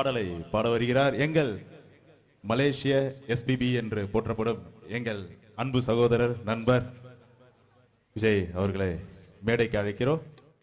பாடலை பாட வருகிறார் எங்கள் மலேசிய எஸ்பிபி என்று போற்றப்படும் எங்கள் அன்பு சகோதரர் நண்பர் விஜய் அவர்களை மேடைக்கு அழைக்கிறோம்.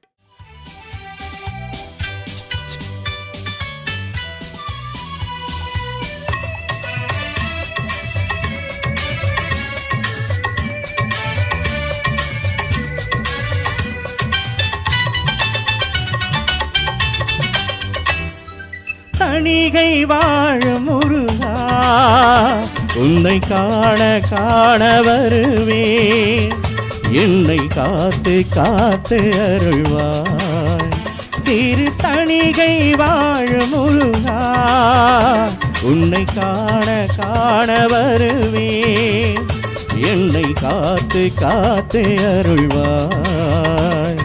தணிகை வாழும் முருகா உன்னை காண காண வருவேன், என்னை காத்து காத்து அருள்வாய். திரு தணிகை வாழும் முருகா உன்னை காண காண வருவேன், என்னை காத்து காத்து அருள்வாய்.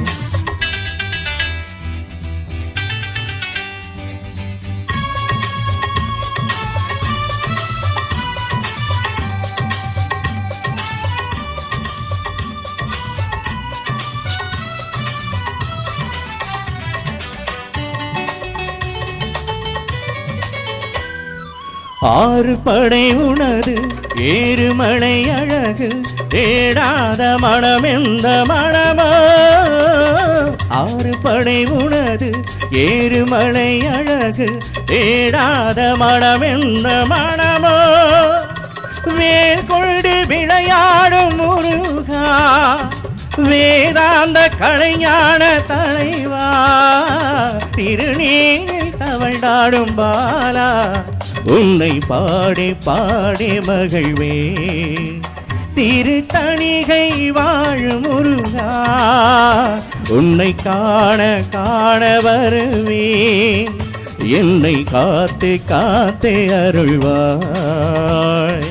ஆறு படை உணது ஏறுமலை அழகு தேடாத மனம் எந்த மனமோ, ஆறு படை உணது ஏறுமலை அழகு தேடாத மனம் எந்த மனமோ, வேல் கொண்டு விளையாடும் முருகா வேதாந்த கலைஞான தலைவா, திருநீரில் தவழ்ந்தாடும் பாலா உன்னை பாடி பாடி மகிழ்வே. திரு தணிகை வாழும் முருகா உன்னை காண காண வருவேன், என்னை காத்து காத்து அருள்வாய்.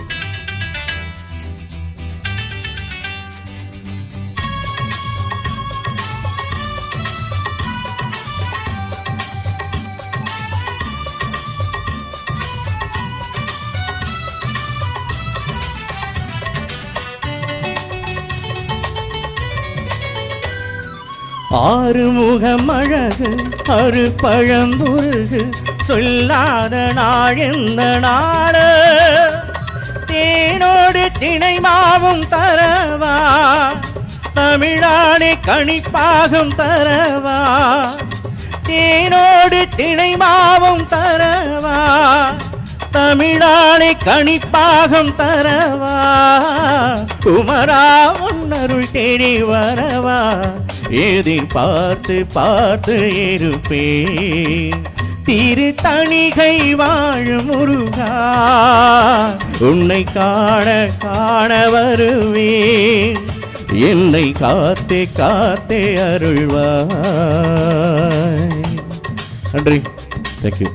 ஆறுமுகம் அழகு அரு பழம்புருகு சொல்லாத நாள் எந்த நாடு, தேனோடு திணை மாவும் தரவா தமிழாடி கணிப்பாகும் தரவா, தேனோடு திணை மாவும் தரவா தமிழாளி கணிப்பாகம் தரவா, குமரா உன்னருள் தேடி வரவா எதிர் பார்த்து பார்த்து இருப்பேன். திரு தணிகை வாழும் முருகா உன்னை காண காண வருவேன், என்னை காத்தே காத்தே அருள்வாய். நன்றி, தேங்க்யூ.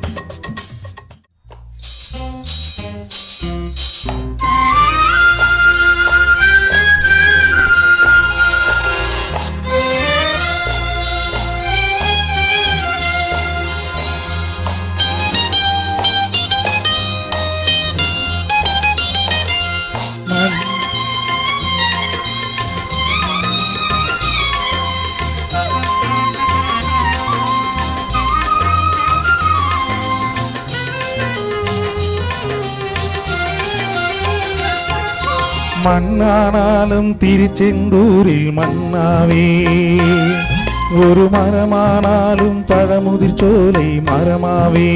மண்ணானாலும் திருச்செந்தூரில் மண்ணாவே, ஒரு மரமானாலும் பழமுதிர் சோலை மரமாவே.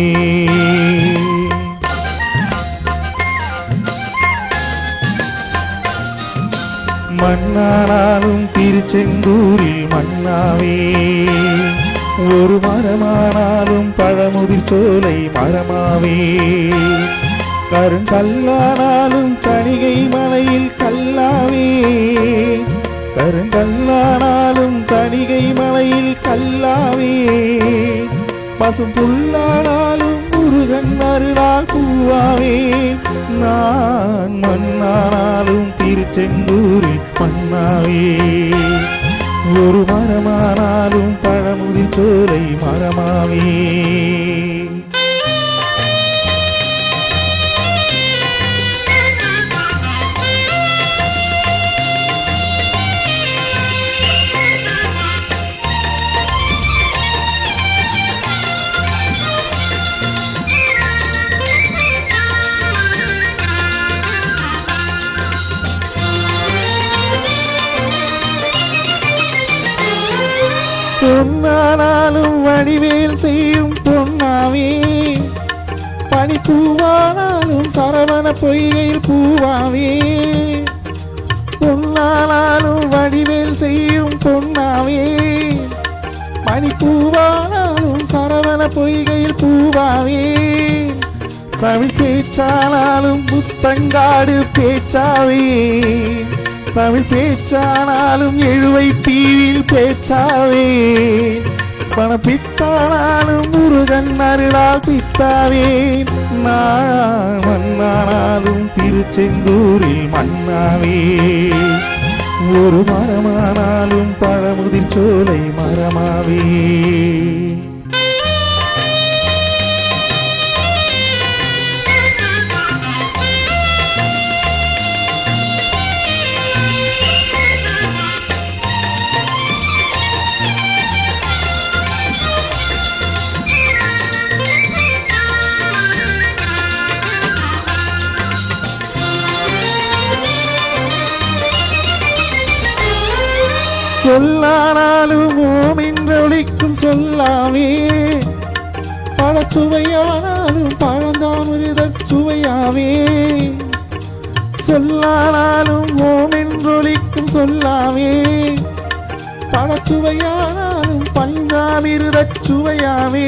மண்ணானாலும் திருச்செந்தூரில் மண்ணாவே, ஒரு மரமானாலும் பழமுதிர் சோலை மரமாவே. கருங்கல்லானாலும் தணிகை மலையில் கல்லாவே, கருங்கல்லானாலும் தணிகை மலையில் கல்லாவே. பசும் புல்லானாலும் முருகன் அருளால் பூவாவே. நான் மண்ணானாலும் திருச்செந்தூரில் மண்ணாவே, ஒரு மரமானாலும் பழமுதிர் சோலை மரமாவே. மண்ணானாலும் வடிவேல் செய்யும் பொன்னாவே பனிப்பூவானாலும் சரவண பொய்கையில் பூவாவே பொன்னானாலும் வடிவேல் செய்யும் பொன்னாவே பனிப்பூவானாலும் சரவண பொய்கையில் பூவாவே தமிழ் பேச்சானாலும் புத்தங்காடு பேச்சாவே தமிழ் பேச்சானாலும் எழுவை தீவில் பேச்சாவே பணப்பித்தானாலும் முருகன் அருளால் பித்தாவே நான் மண்ணானாலும் திருச்செந்தூரில் மண்ணாவே ஒரு மரமானாலும் பழமுதிர் சோலை மரமாவே சொல்லானாலும் ஓமின்றொழிக்கும் சொல்லாவே பழச்சுவையானாலும் பழந்தாமிருத சுவையாவே சொல்லானாலும் ஓமின்றொழிக்கும் சொல்லாவே பழச்சுவையானாலும் பஞ்சாமிருத சுவையாவே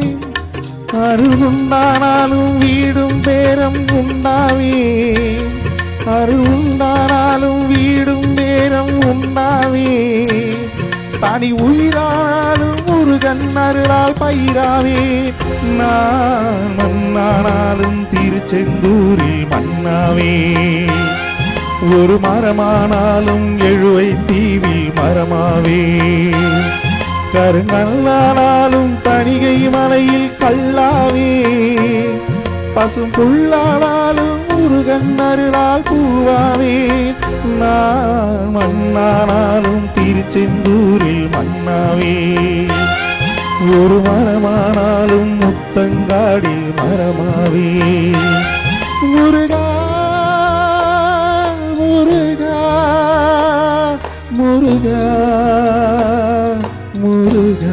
அருளுண்டானாலும் வீடும் பேரம் உண்டாவே அருளுண்டானாலும் வீடும் பேரம் உண்டாவே தனி உயிரானாலும் முருகன் அருளால் பயிராவே நான் மண்ணானாலும் திருச்செந்தூரில் மண்ணாவே ஒரு மரமானாலும் எழுவை தீவில் மரமாவே கருங்கல்லானாலும் தணிகை மலையில் கல்லாவே பசும் புல்லானாலும் முருகன் அருளால் பூவாவே நான் மண்ணானாலும் திருச்செந்தூரில் மண்ணாவே ஒரு மரமானாலும் முத்தங்காடில் மரமாவே முருகா முருகா முருகா முருகா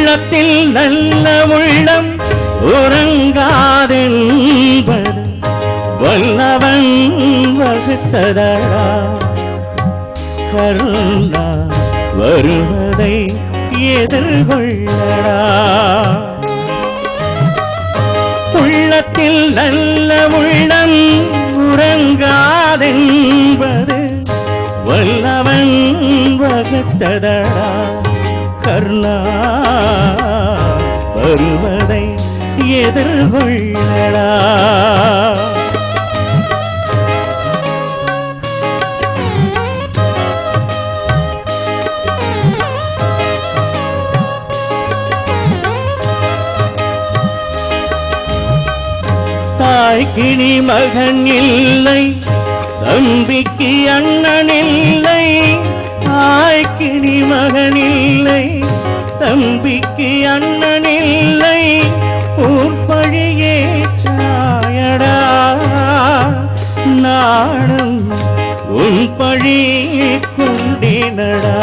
உள்ளத்தில் நல்ல உள்ளம் உறங்காதென்பது வல்லவன் வகுத்ததடா. கருணா வருவதை எதிர்கொள்ளடா. உள்ளத்தில் நல்ல உள்ளம் உறங்காதென்பது வல்லவன் வகுத்ததடா. கருணா வருவதை எதிர்கொள்ளடா. தாய்க்கினி மகன் இல்லை, தம்பிக்கு அண்ணன் இல்லை. தாய்க்கினி மகன் இல்லை, தம்பிக்கு அண்ணன் இல்லை. ஊர்பழியே சாயடா. நாடும் உன் பழி கொண்டினடா.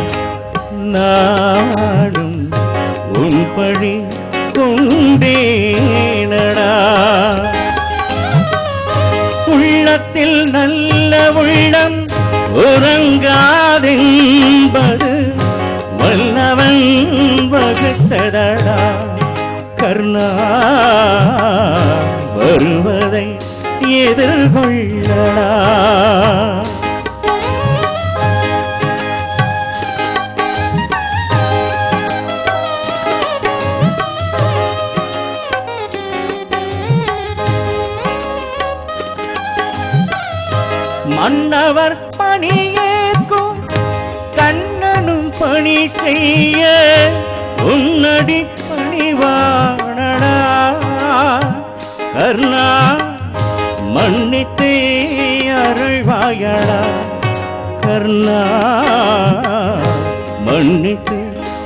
நாடும் உன் பழி கொண்டேனடா. உள்ளத்தில் நல்ல உள்ளம் உறங்காதென்பது வல்லவன் வகுத்ததடா. கருணா வருவதை எதிர்கொள்ளடா. மன்னவர் பணியேற்கும் கண்ணனும் பணி செய்ய உன்னடி பணிவானடா. கர்ணா மன்னித்தே அருள்வாயடா. கர்ணா மன்னித்தே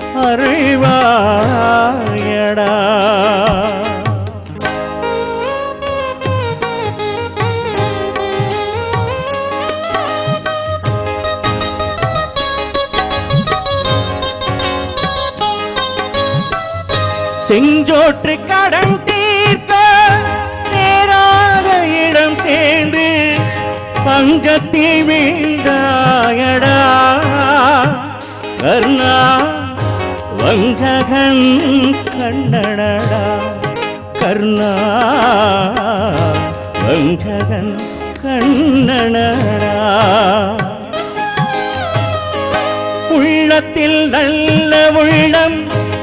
அருள்வாயடா. செஞ்சோற்று கடன் தீர்க்க சேராத இடம் சேர்ந்து பங்கத்தில் வீழ்ந்தாயடா. கர்ணா வஞ்சகன் கண்ணனடா. கர்ணா வஞ்சகன் கண்ணனடா. உள்ளத்தில் நல்ல உள்ளம்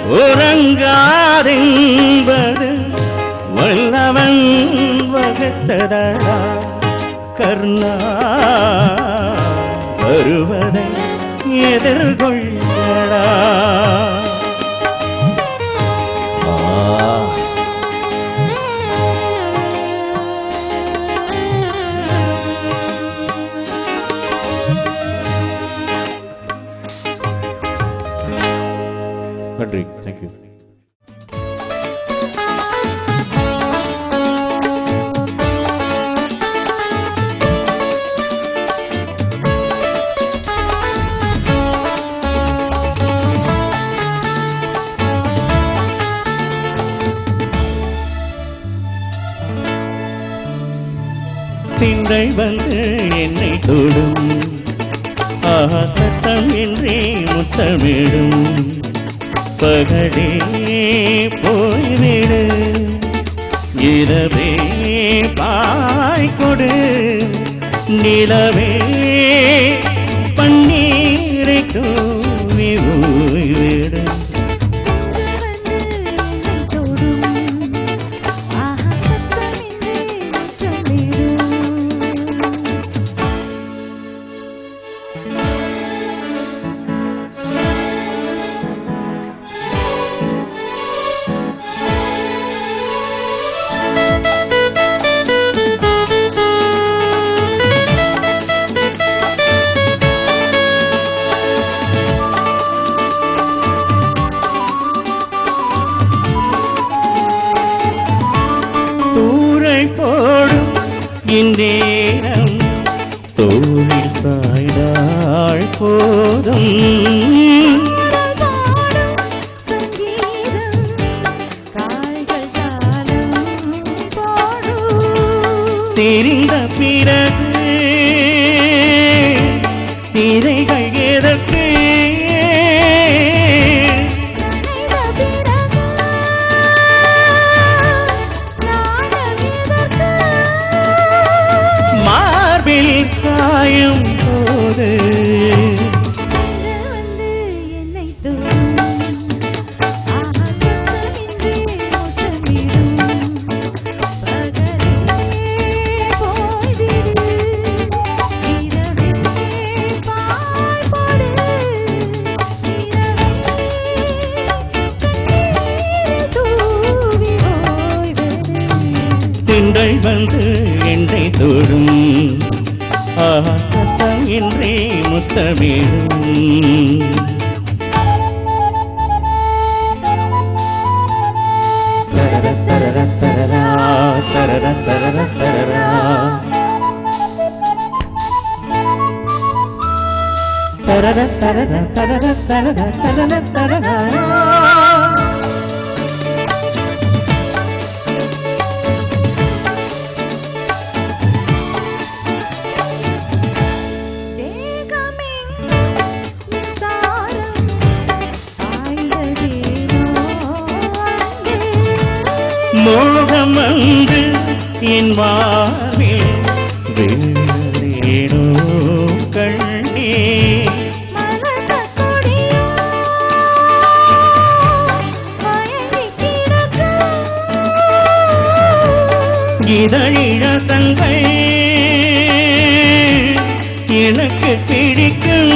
உறங்காதென்பது வல்லவன் வகுத்ததடா. கர்ணா வருவதை எதிர்கொள்ளடா. நன்றி. தேங்க்யூ. திங்கள் வந்து என்னை தொடும், சத்தம் என்றே முத்தமிடும். பகலே போய்விடு, இரவே பாய்கொடு. நிலவே பன்னீரை தூவி ஓய்விடு. போடும் இந்தேரம் தோளில் சாய்ந்தாள் போதும். திங்கள் வந்து என்னை தொடும் ஆஹா சத்தம் என்றே முத்தமிடும் தரர தரர தரரா தரர தரர தரரா தரர தரர தரர தரர தரர தரரா மோகம் வந்து என் வாழ்வில் வேறேனோ கண்ணே இதழிழசங்கள் எனக்கு பிடிக்கும்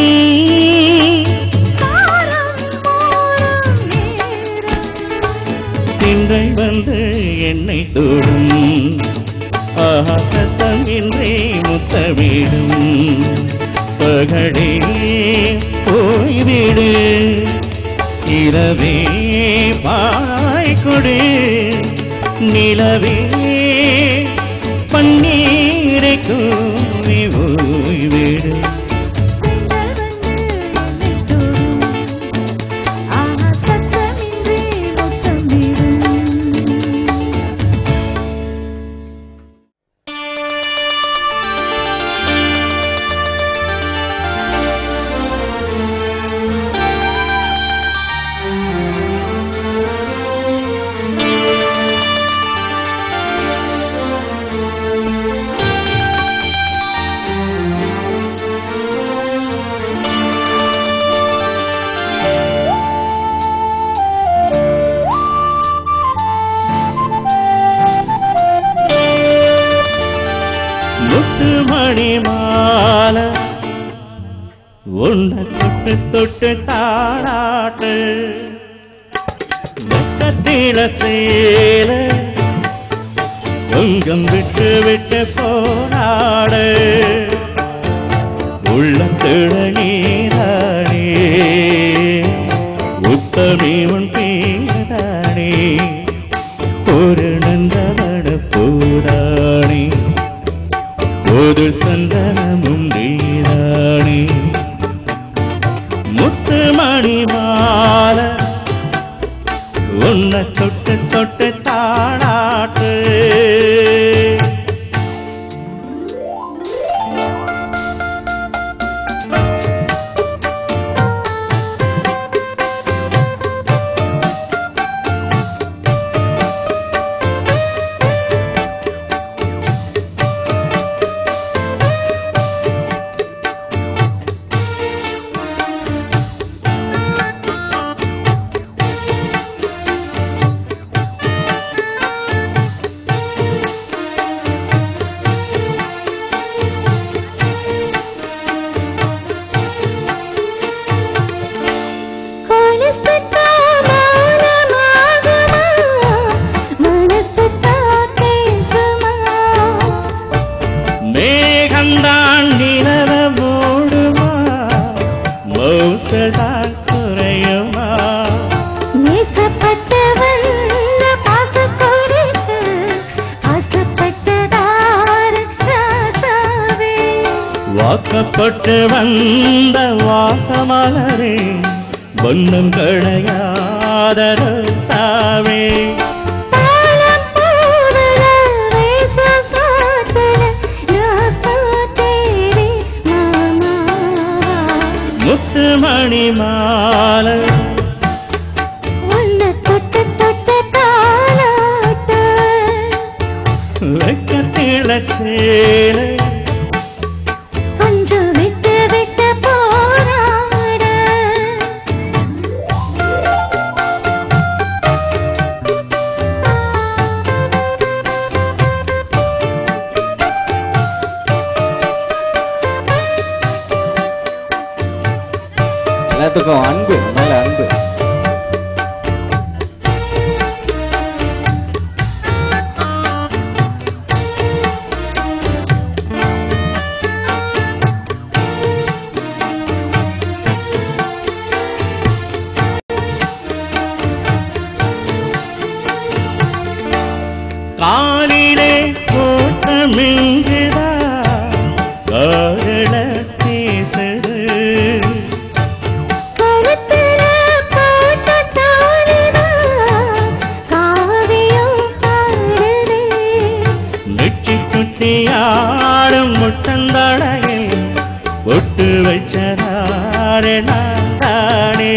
திங்கள் வந்து என்னை தொடும் ஆஹா சத்தம் என்றே முத்தமிடும் பகடே போய்விடு இரவே பாய்கொடு நிலவே பன்னீரை கூவி ஓய்விடு மணிமால உன்னை தொட்டு தொட்டு தாராட்டு வெக்கத்தில சேல கொஞ்சம் விட்டு விட்டு போராடு உள்ளத்திட நீதானே உத்தமி உன் பேதானே ஒரு நந்தவன போராணி ஒரு சந்தனமும் நீராணி முத்து மணி மால உன்னை தொட்டு தொட்டு தாளாட்டு வாக்கப்பட்டு வந்த வாசமலரே வண்ணம் களையாத சாவே முத்து மணி மால வெக்கத்தில சேல எல்லாத்துக்கும் அன்பு நல்ல அன்பு நீதானே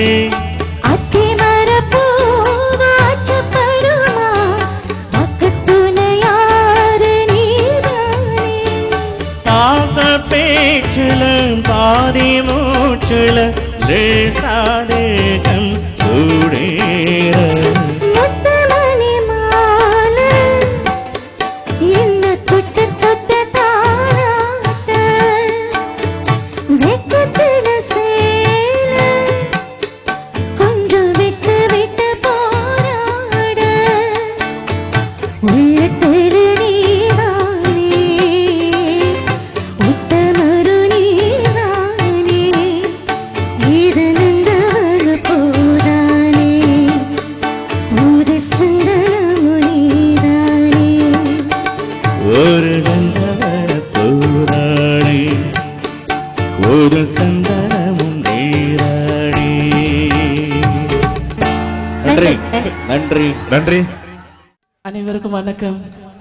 பேச்சுல பாதி மூச்சுல தேசாதேகம் சூடேற ஒரு கந்தவன பூராணி ஒரு சந்தனமும் நீராடி. நன்றி நன்றி நன்றி. அனைவருக்கும் வணக்கம்.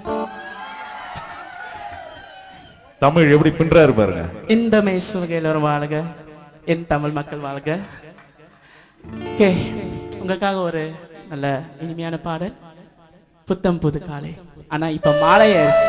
தமிழ் எப்படி பின்றாரு பாருங்க. இந்த மேசு வகையில் வாழ்க, என் தமிழ் மக்கள் வாழ்க. ஓகே, உங்களுக்காக ஒரு நல்ல இனிமையான பாடல், புத்தம் புது காலை. ஆனா இப்ப மாலை ஆயிடுச்சு.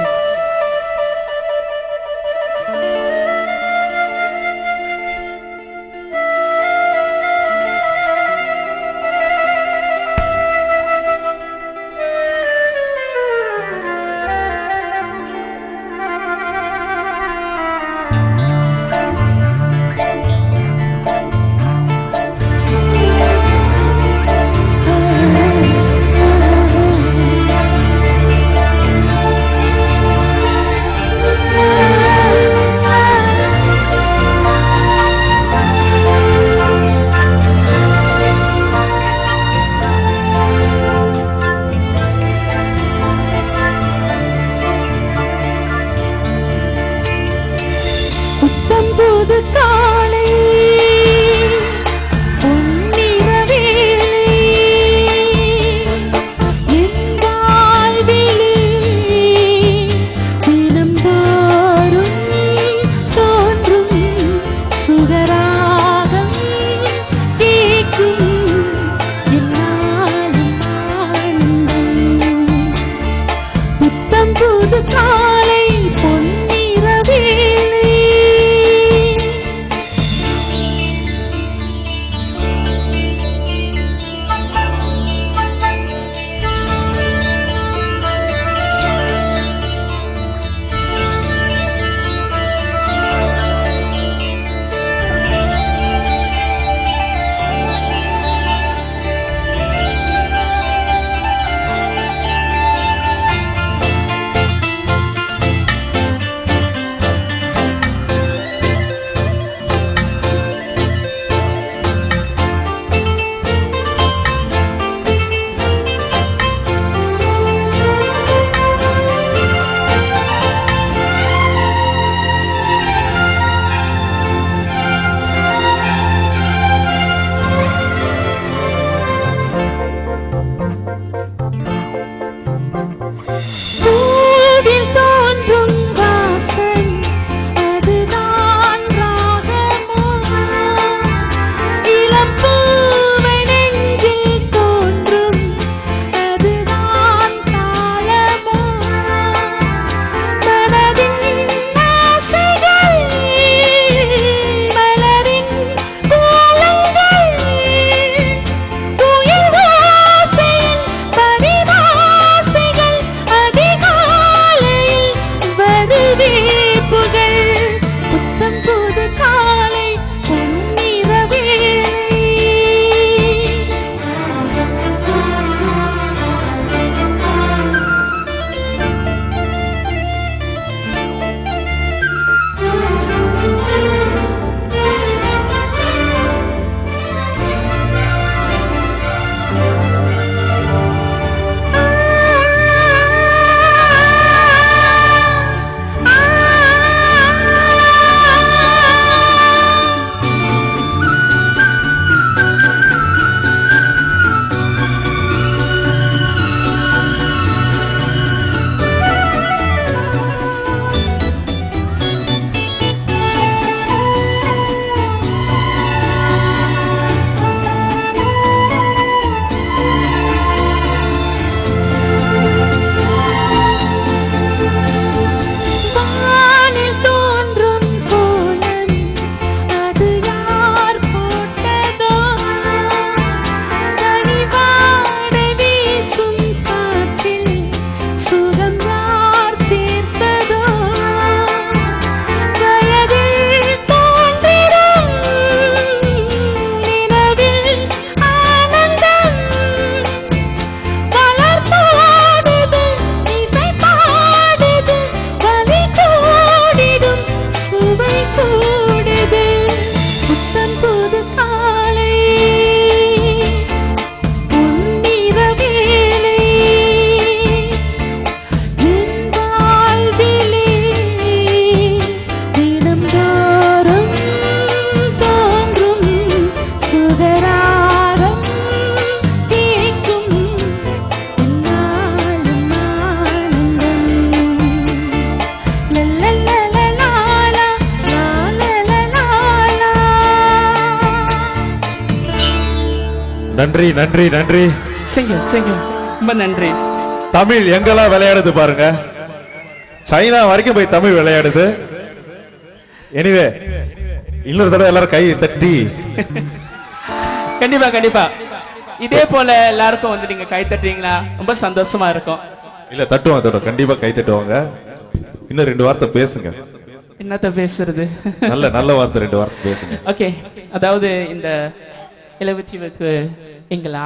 நன்றி நன்றி நன்றி. ரொம்ப நன்றி. தமிழ் எங்கெல்லாம் விளையாடுது பாருங்க. சைனா வரைக்கும் போய் தமிழ் விளையாடுது. எனிவே இன்னொரு தடவை எல்லாரும் கை தட்டி கண்டிப்பா கண்டிப்பா இதே போல எல்லாருக்கும் வந்து நீங்க கை தட்டுறீங்களா? ரொம்ப சந்தோஷமா இருக்கும். இல்ல தட்டுவாங்க, கண்டிப்பா கை தட்டுவாங்க. இன்னும் 2 வார்த்தை பேசுங்க. என்னத்த பேசுறது? நல்ல நல்ல வார்த்தை 2 வார்த்தை பேசுங்க. ஓகே, அதாவது இந்த இளவச்சிவுக்கு எங்களை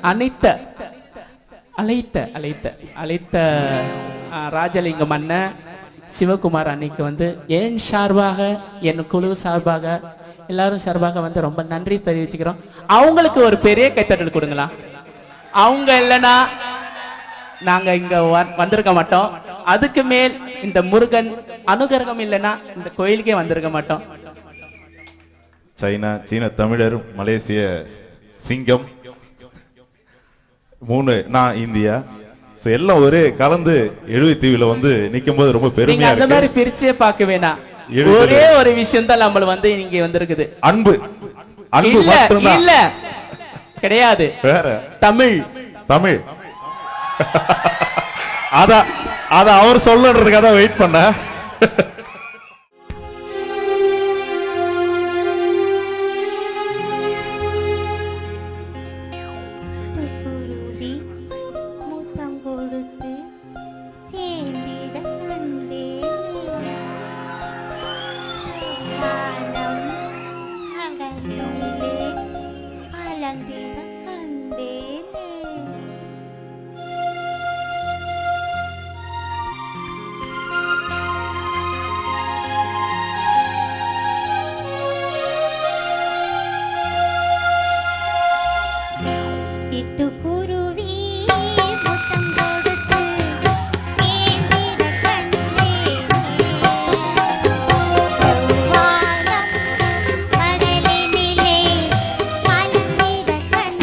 அழைத்த ராஜலிங்கம் அண்ணன் சிவகுமார் அன்னைக்கு வந்து என் சார்பாக, என் குழு சார்பாக, எல்லாரும் சார்பாக வந்து ரொம்ப நன்றி தெரிவிச்சுக்கிறோம். அவங்களுக்கு ஒரு பெரிய கைத்தட்டல் கொடுங்களா. அவங்க இல்லைன்னா நாங்க இங்க வந்திருக்க மாட்டோம். அதுக்கு மேல் இந்த முருகன் அனுகிரகம் இல்லைன்னா இந்த கோயிலுக்கே வந்திருக்க மாட்டோம். சைனா, சீன தமிழர், மலேசிய சிங்கம், 3 நான் இந்தியா, எல்லாம் ஒரே கலந்து 70 தீவுல வந்து நிக்கும் போது ரொம்ப பெருமையா இருக்கு. அந்த மாதிரி பிரிச்சே பார்க்க வேணாம். ஒரே ஒரு விஷயம் தான் நம்ம வந்து இங்க வந்திருக்குது. அன்பு. அன்பு மட்டும்தான். இல்ல கிடையாது. வேற தமிழ். தமிழ். அத அவர் சொல்லுறதுக்காக தான் வெயிட் பண்ண. கண்டே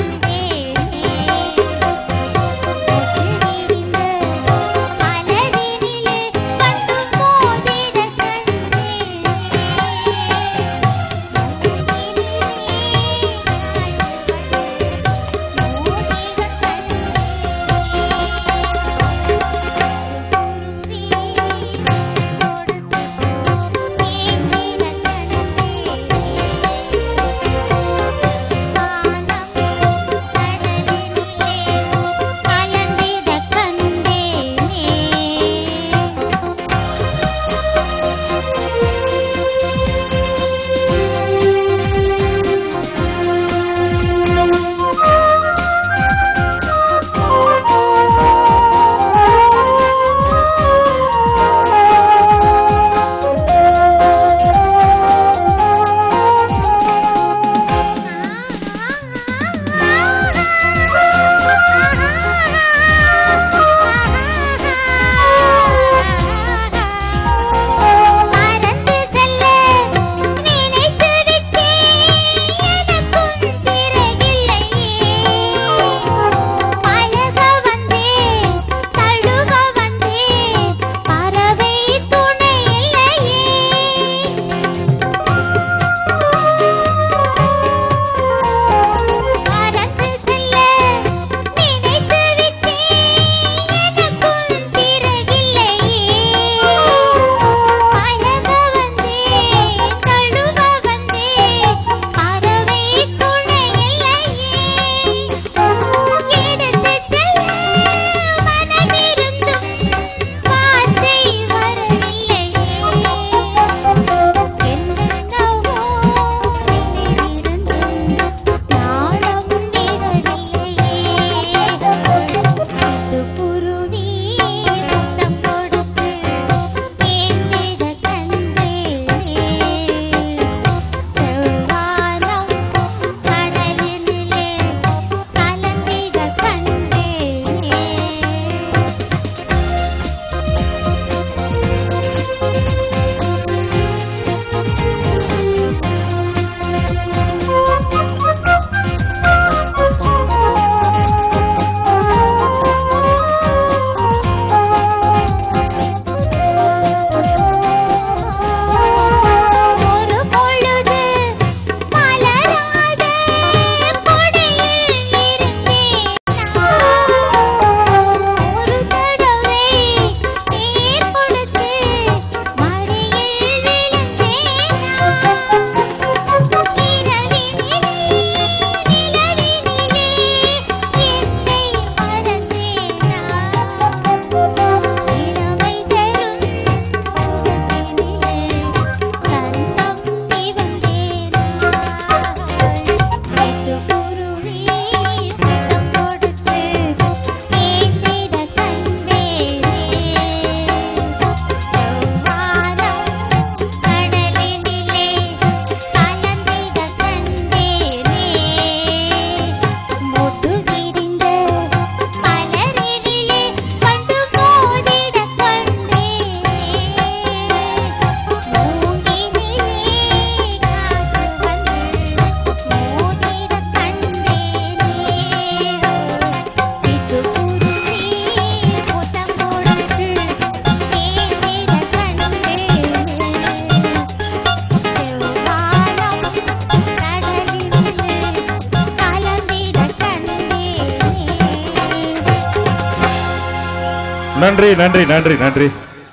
நன்றி நன்றி நன்றி நன்றி.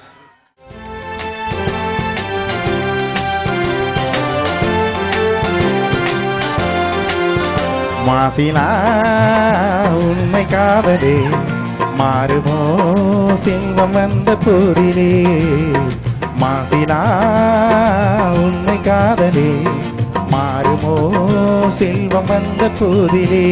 மாசிலா உண்மை காதலே மாறுமோ சிங்கம் வந்த போரிலே. மாசிலா உண்மை காதலே மாறுமோ செல்வம் வந்த போரிலே.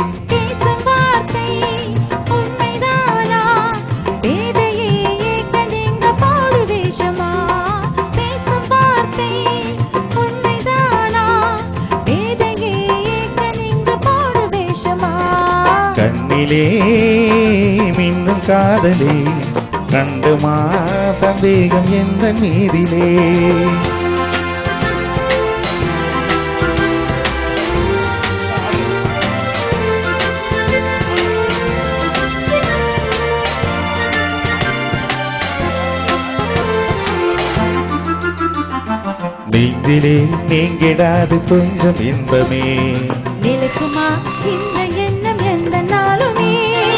கண்ணிலே மின்னும் காதலே கண்டுமா சந்தேகம் எந்த மீதிலே. நெஞ்சிலே நீங்கிடாது கொஞ்சம் இன்பமே. நிலைக்குமா இந்த எண்ணம் எந்த நாளுமே.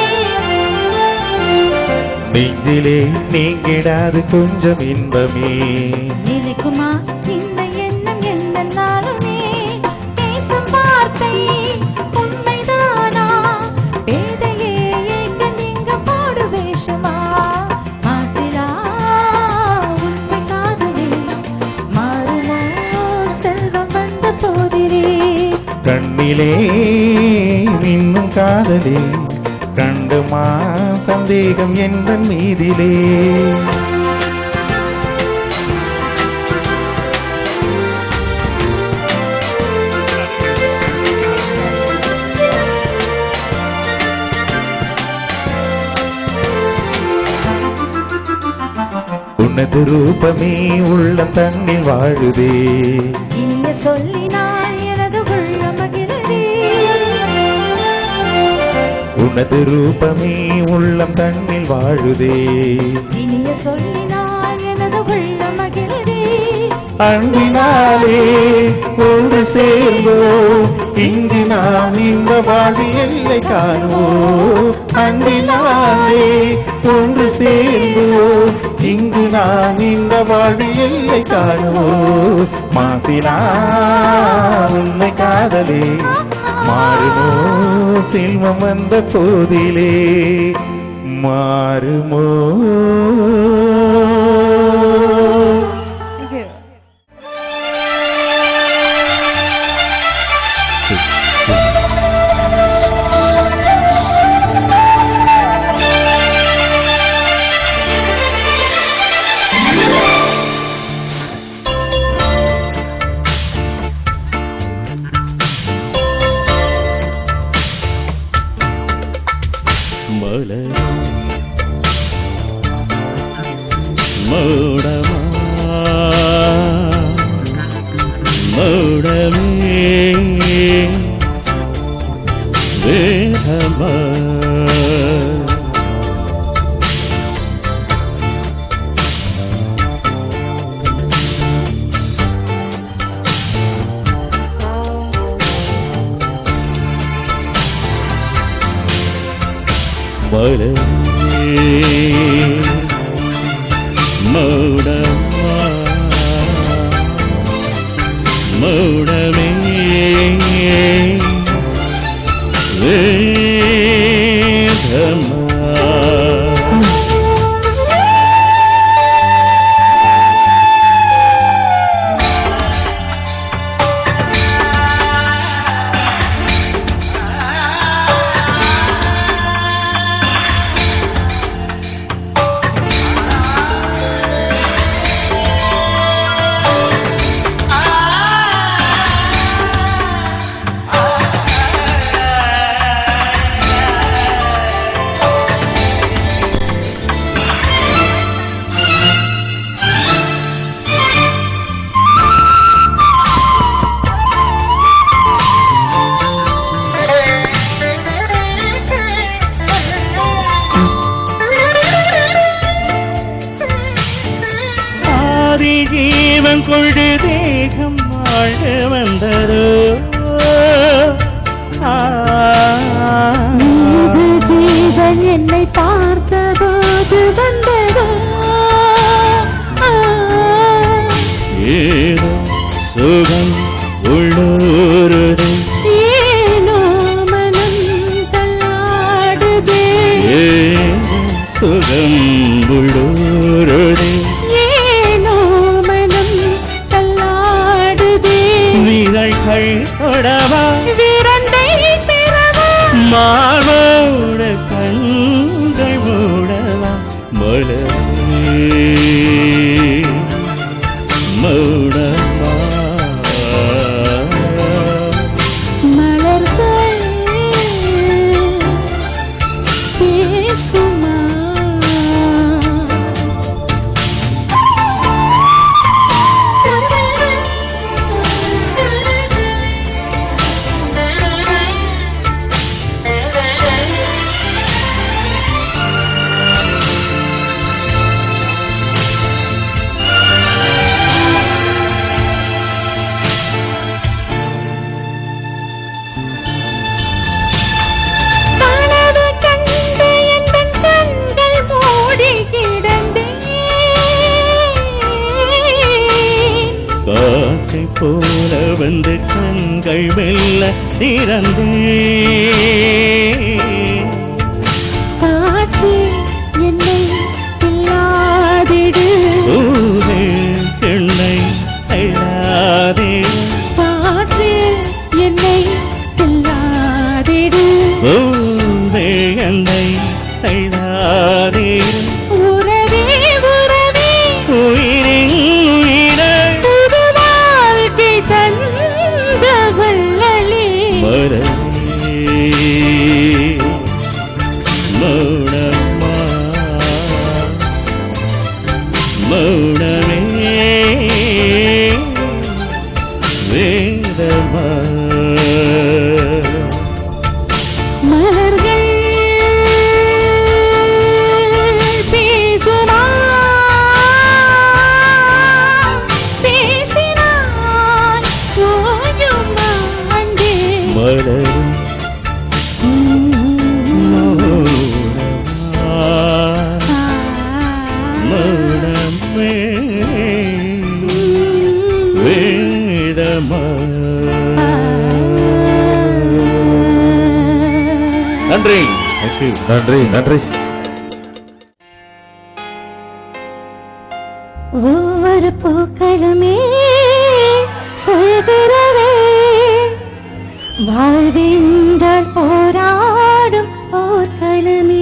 நெஞ்சிலே நீங்கிடாது கொஞ்சம் இன்பமே. நிலைக்குமா இந்த எண்ணம் எந்த நாளுமே. பேசும் வார்த்தை உண்மைதானா பேதையே எங்க நீங்க போடு வேஷமா. மாசிலா உண்மை காதலே மாறுமோ செல்வம் வந்த போதிலே. கண்ணிலே நின்னும் காதலே கண்டுமா சந்தேகம் எந்த மீதிலே. உனது ரூபமே உள்ள தன்னில் வாழுதே. இனிய சொல்லினால் எனது உள்ளம் மகிழ்தே. உனது ரூபமே உள்ளம் தன்னில் வாழுதே. இனிய சொல்லினால் எனது உள்ளம் மகிழ்தே. அன்பினாலே ஒன்று சேர்ந்தோம் இங்கு நாம் இந்த வாழ்வில் எல்லை காணுவோம். அன்பினாலே ஒன்று சேர்ந்தோம் இங்கு நாம் இந்த வாழ்வில் எல்லை காணுவோம். மாசிலா உண்மை காதலே மாறுமோ செல்வம் வந்த போதிலே. மாறுமோ. கொண்டு தேகம் வாழ வந்ததோ. ஜீவன் என்னை பார்த்தபோது சுகம் உள்ளூருதே ஏனோ மனம் தள்ளாடுதே சுகம் உள்ளூருதே ஏனோ மனம் தள்ளாடுதே விரல்கள் தொடவா விரண்டை பெறவா மாவோட கண்கள் மூடவா மலரே மௌனமா மலர்கள் பேசுமா கனவு கண்டு எந்தன் கண்கள் மூடி கிடந்தேன் காற்றை போல வந்து கண்கள் மெல்ல திறந்தே காற்று என்னை இல்லாதிடு ஊரே பெண்ணை அழாதே காற்று என்னை இல்லாதிடு ஊரே என்னை அழாதே உறவே உறவே உயிரின் உயிரை புது வாழ்க்கை தந்த வள்ளலே மரமே மௌனமா மௌனமே வேதமா மலர்கள் பேசுமா பேசினால் ஓயும் அன்பே மலரும் மௌனமே வேதமா நன்றி நன்றி நன்றி. ஒவ்வொரு பூக்களுமே சொல்கிறதே வாழ்வென்றால் போராடும் போர்க்களமே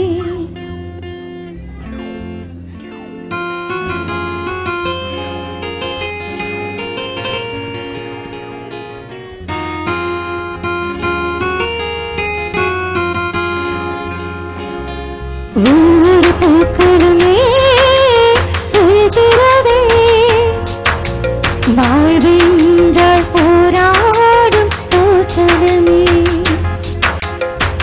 ஒவ்வொரு பூக்களுமே சொல்கிறதே வாழ்வென்றால் போராடும் போர்க்களமே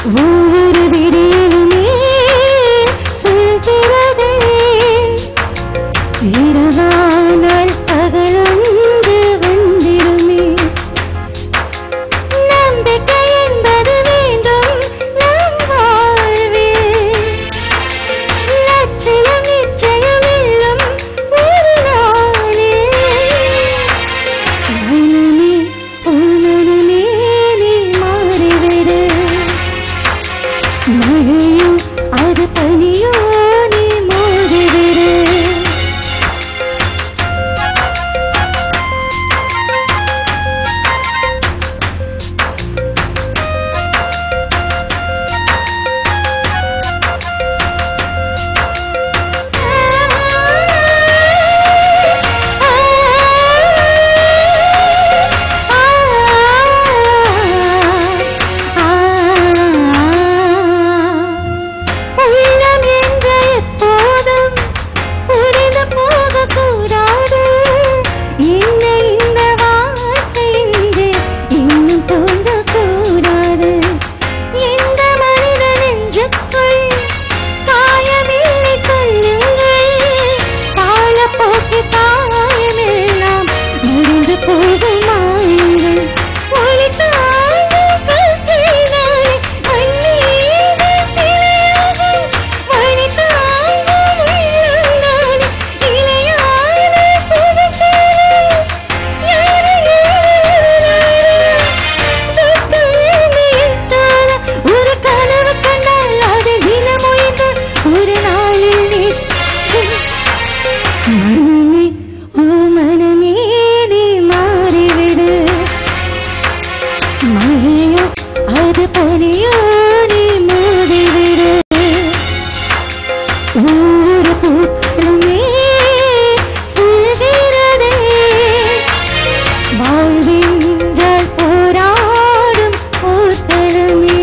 அது பனியோடு மூடிவிடு ஊரு பூக்களுமே சொல்கிறதே வாழ்வென்றால் போராடும் போர்க்களமே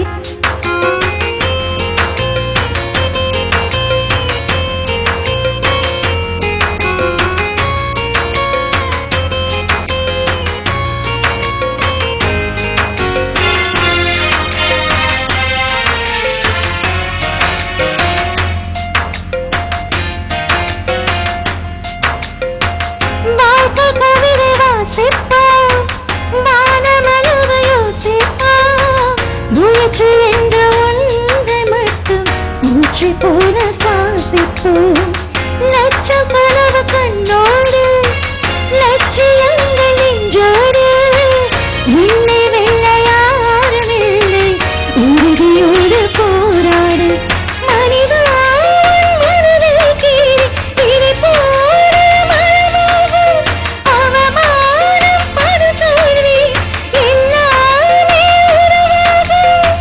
லட்சம் கனவு கண்ணோடு லட்சியங்கள் நெஞ்சோடு இன்னை வெள்ளையாரும் இல்லை உறுதியோடு போராடு மனிதன் மனதில் கீறி இனி போர மனமாகும் அவமானம் படுதோல்வி எல்லாமே உருவாகும்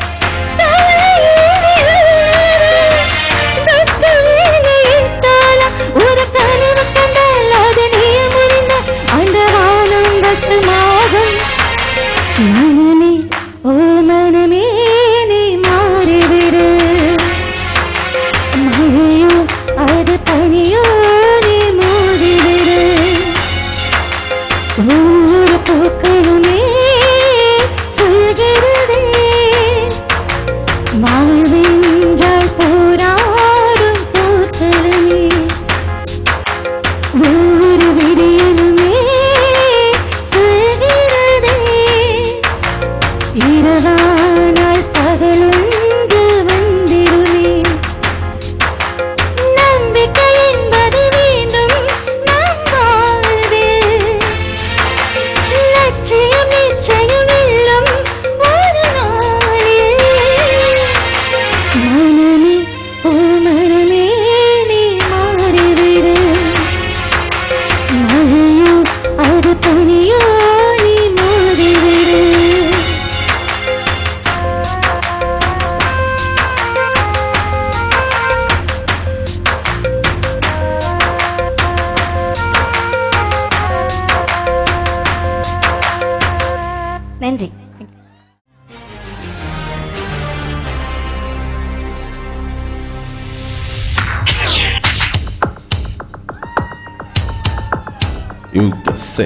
ஒரு கனவு கண்டால் அது நீ முடிந்த அந்த வானம் வசமாகும் மனமே ஓ மனமே நீ மாறிவிடு மழையோ அது பனியோ நீ மூடிவிடு ஊரு பூக்களுமே சொல்கிறதே வாழ்வென்றால் போராடும் போர்க்களமே ஊரு விடியலுமே சொல்கிறதே இரவானால் பகலொன்று வந்திடுமே நம்பிக்கை என்பது மீண்டும் நம் வாழ்வில் லட்சியம் நிச்சயம் வெல்லும் ஒரு நாளில் மனமே ஓ மனமே நீ மாறிவிடு மழையோ அது பனியோ நீ மூடிவிடு நன்றி. You just say.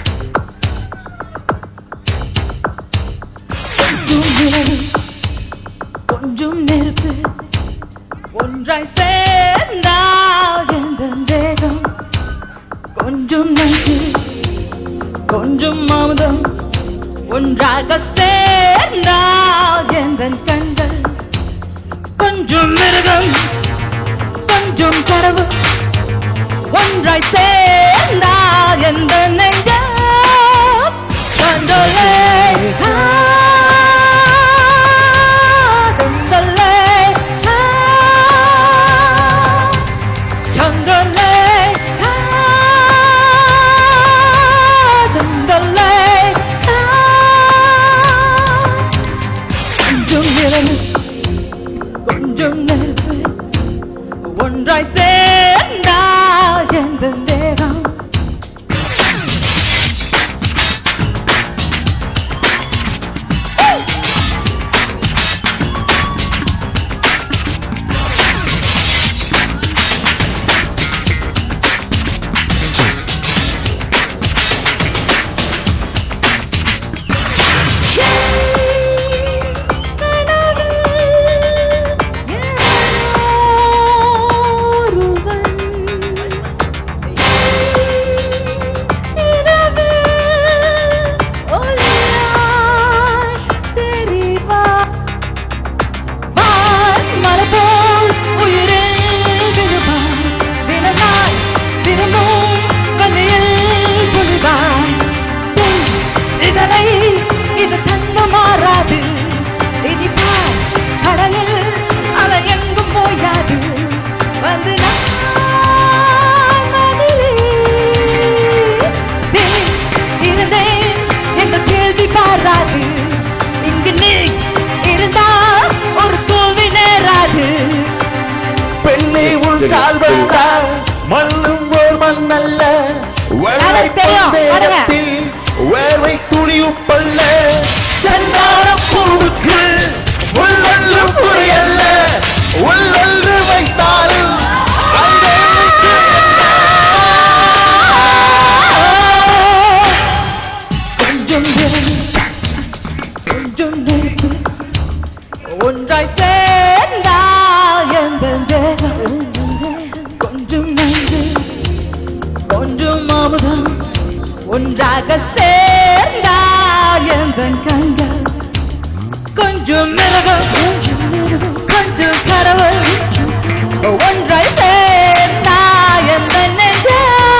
கொஞ்சம் நெருப்பு ஒன்றாய் சேர்ந்தால் எந்த தேகம் கொஞ்சம் நஞ்சு கொஞ்சம் அமுதம் ஒன்றாக சேர்ந்தால் எந்த கண்கள் கொஞ்சம் மிருகம் கொஞ்சம் கனவு ஒன்றாய் சேர்ந்தால் எந்த நெஞ்சம் கண்டோலே கொஞ்சம் நெருப்பு ஒன்றாய் சேர்ந்தால் எந்த தேகம் நேரத்தில் வேர்வை துளியும் பல்ல செந்தார பூவுக்கு உள்ளொன்று புரியல்ல உள்ளொன்று வைத்தாலும் கொஞ்சம் ஒன்றாய் சேர்ந்தால் எந்த தேகம் கொஞ்சம் நன்று கொஞ்சம் அமுதம் ஒன்றாக சேர்ந்தால் எந்த கண்கள் கொஞ்சம் மிருகம் கொஞ்சம் கடவுள் ஒன்றாய் சேர்ந்தால் எந்த நெஞ்சம்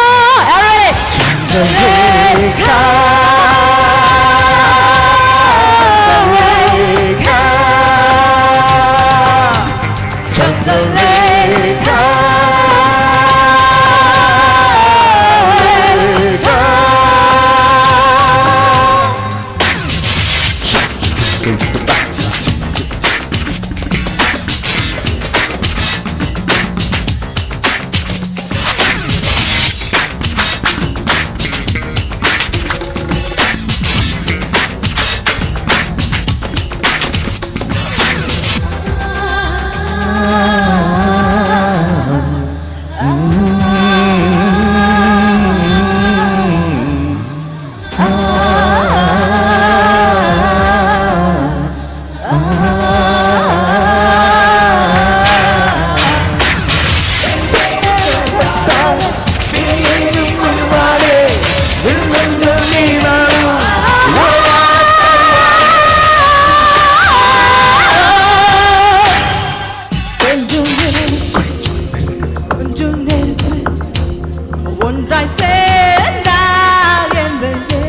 ஒன்றாய் சேர்ந்தால் எந்த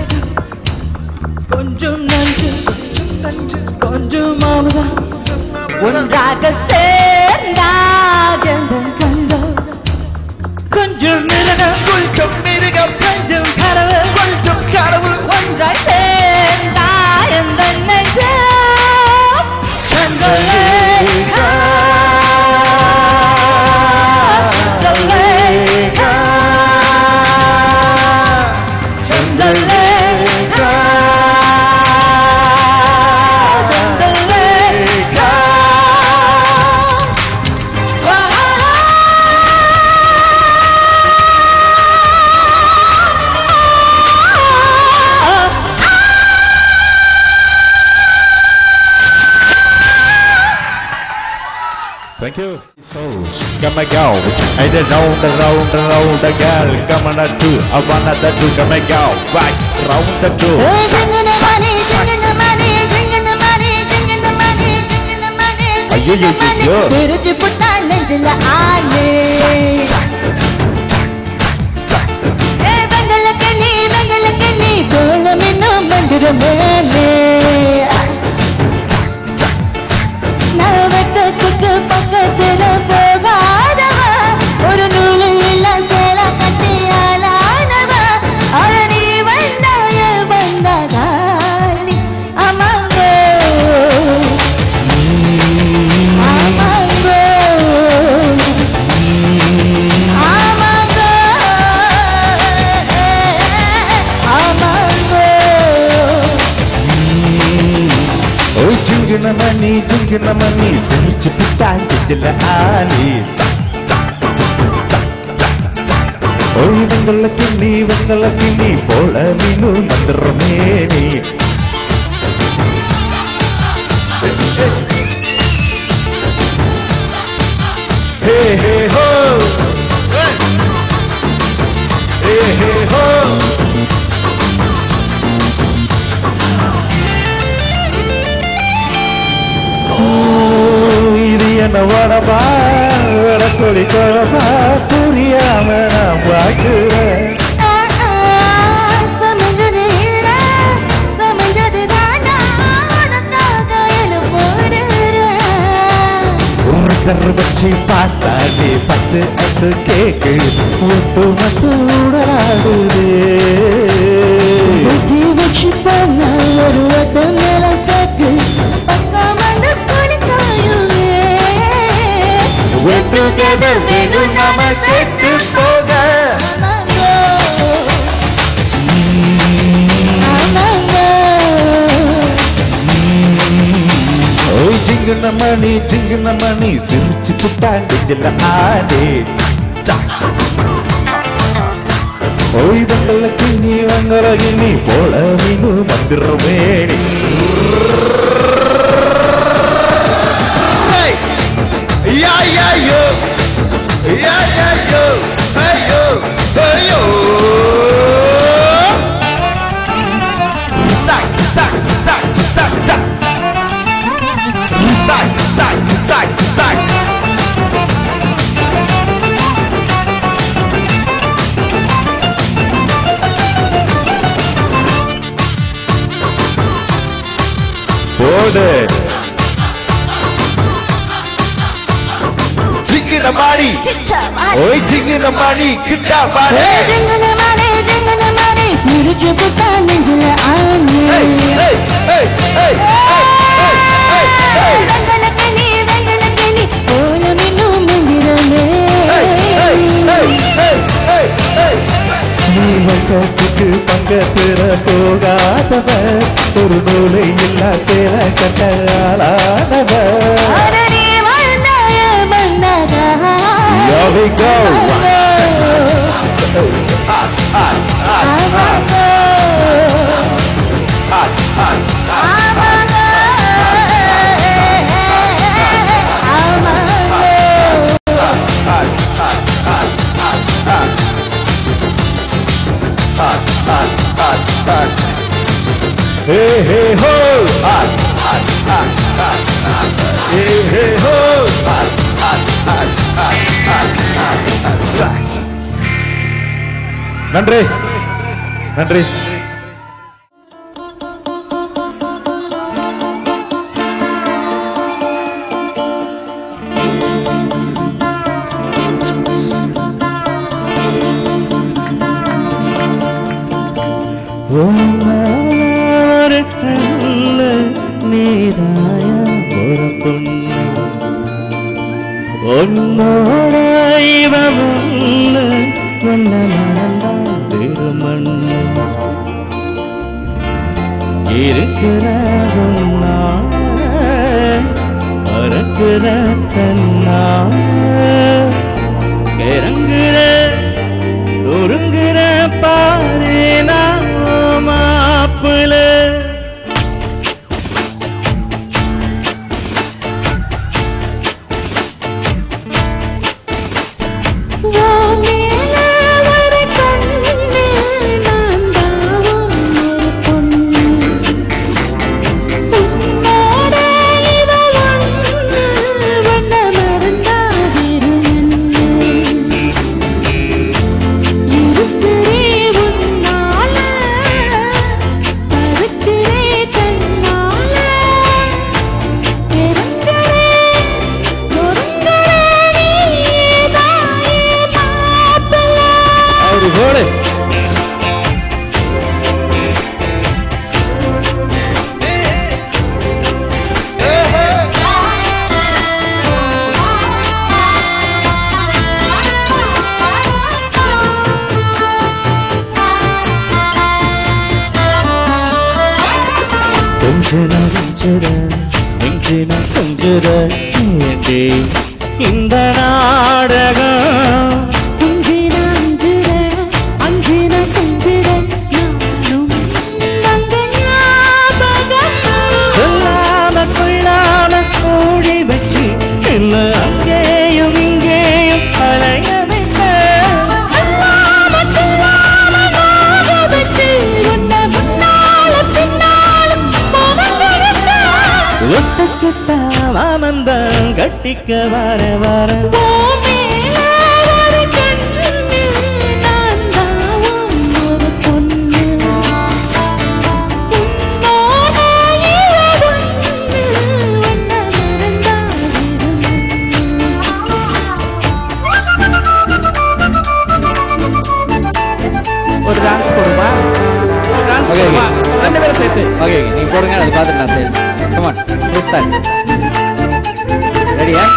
கொஞ்சம் நன்று கொஞ்சம் அமுதம் ஒன்றாக சேர்ந்தால் எந்த கண்கள் கொஞ்சம் மிருகம் கொஞ்சம் கடவுள் ஒன்றாய் சேர்ந்தால் எந்த நெஞ்சம் கண்களே Thank you. Come and go. I don't know the round the girl. Come on do. I wanna do. Come and go. Right round the two. Ayyo. Trichy புட்டா நெஞ்சில ஆளே வெங்கல கண்ணி தோளம் இன்னும் மந்திரமேனே நான் வெக்கத்துக்கு பக்கத்துல போகாதவா ஒரு நூலு இல்ல சேல கட்டியாலானவா அழ நீ வந்தாய வந்ததாலி அமங்கோ அமங்கோ அமங்கோ அமங்கோ Oh, jingna mani, search putan jela ali. Oh, vangala kini, bola minu mandrameni. Hey hey ho, hey hey ho. Navadaba, Rakoli Koraba, Puriyama, Wakura. Garbachi patali, patu atu cake, photo maturadude. Buddhi vachipana, varuvatha melakakku, pakkamana kulitayuve. We're together, venu nama settu poga. சிங்கின மணி சிரிச்சு புட்டாண்டில ஆடே ஓய்வங்கள கிண்ணி வங்கள கிண்ணி போல மீனு மந்திரமேடி யா யா யோ யா யா யோ ஐயோ ஐயோ tak tak tak tak tak tak tak tak tak போடு ஜிங்கின மாடி ஓய் ஜிங்கின மாடி கிட்டா பாடு ஜிங்கின மாடி சிரிச்சு புட்டா நெஞ்சில ஆனே ஏய் ஏய் ஏய் ஏய் வெங்கலக்கனி போல மின்னும் மந்திரமே நீ வந்தத்துக்கு பங்கத்திர போகாதவர் ஒரு நூலை இல்லா சேர கட்டாளானவர் Here we go. Hey hey ho. Hey hey ho. நன்றி நன்றி நீதாய ஒரு பொண்ணு ஒன்னோட இவன் ஒன்ன நடந்தா திருமண்ணு இருக்கிற அறக்குற கண்ணா இறங்குற ஒருங்குற பாரு மாப்பிள இந்த நாடகம் சொல்லாம கொள்ளாம கூடி வச்சு இல்ல அங்கேயும் இங்கேயும் அலைய ஒட்டுக்கிட்டா ஆனந்தம் கட்டிக்க வர வர ஒரு டான்ஸ் போடுமா டான்ஸ் போடுமா ரெண்டு பேரும் சேர்த்து ஓகே நீங்க போடுங்க அது பார்த்துட்டு நான் சேர்த்து கம் ஆன் ப்ளீஸ் ஸ்டார்ட் ரெடியா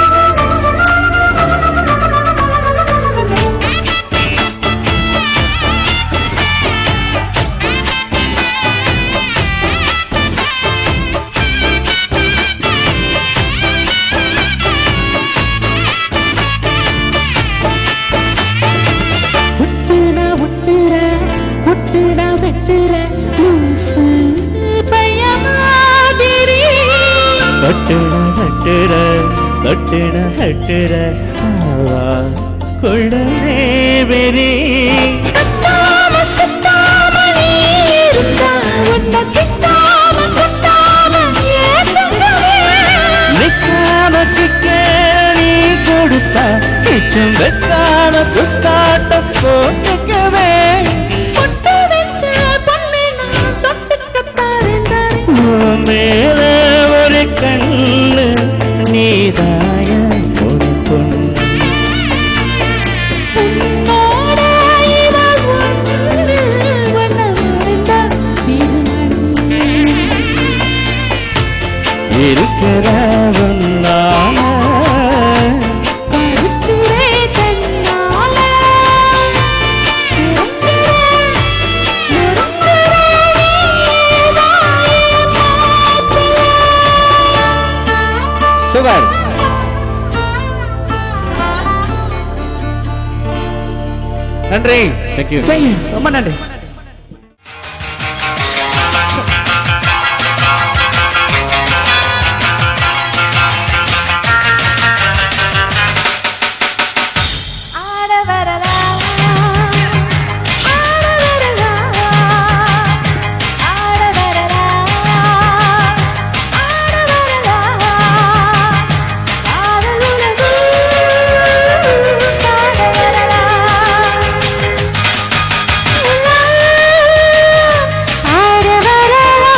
தொட்டுட தொட்டுட தொட்டுட தொட்டுட ஆவா கொள்ளனே வெறி கத்தாம சுத்தாம நீ இருந்தா உன்னை திட்டாம சுத்தாம ஏற்றுக்கவே நிக்காம சிக்க நீ கொடுத்தா சிச்சம் வெக்காம குத்தாட்டம் போட்டுக்கவே பொட்டு வச்ச பொண்ணு நான் தொட்டுக்கத்தாருந்தாரு மேல ஒரு கண்ணு நீதாய ஒரு பொண்ணு உன்னோட இவள் ஒன்று உன்னை மறந்தா இருக்கிறவனால படுத்துறே தன்னால சூப்பர். நன்றி. தேங்க்யூ. ரொம்ப நன்றி. ஆட வரலா ஆட வரலா ஆட வரலா ஆட வரலா காதலுலகு ஆட வரலா ஆட வரலா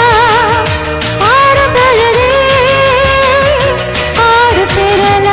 ஆட பழரே ஆட பெறலா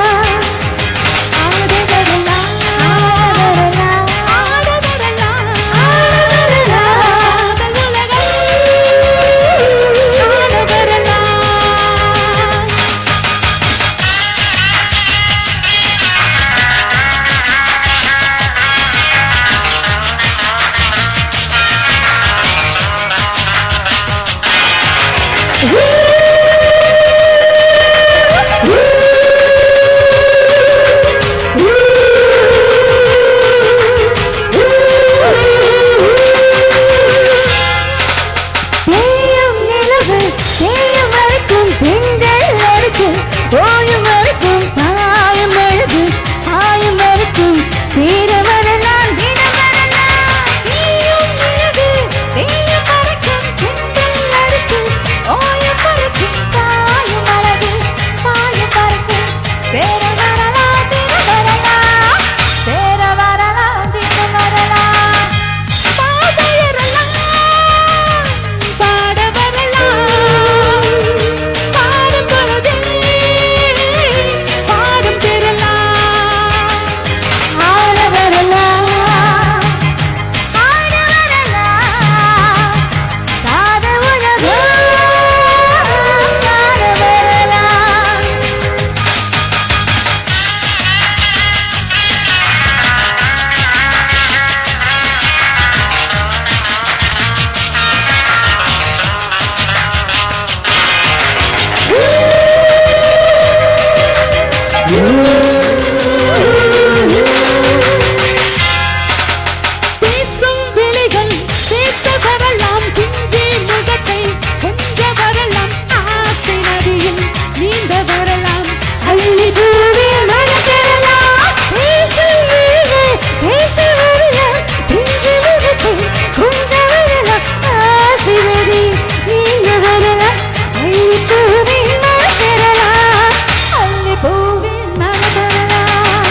பேசும் விழிகள் பேச வரலாம் பிஞ்சே முகத்தை கொஞ்ச வரலாம் ஆசை நதியில் நீந்த வரலாம் அள்ளி தூவில் மழை பெறலாம் பேசும் விழிகள் பேச வரலாம் பிஞ்சு முகத்தை கொஞ்ச வரலாம் ஆசை நதியில் நீந்த வரலாம் அள்ளி தூவில் மழை பெறலாம் அள்ளி பூவில் மழை பெறலாம்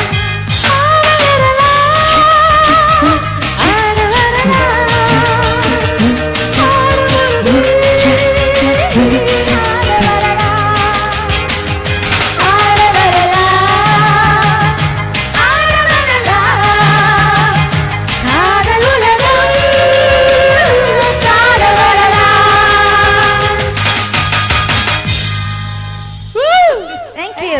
ஆட Thank you.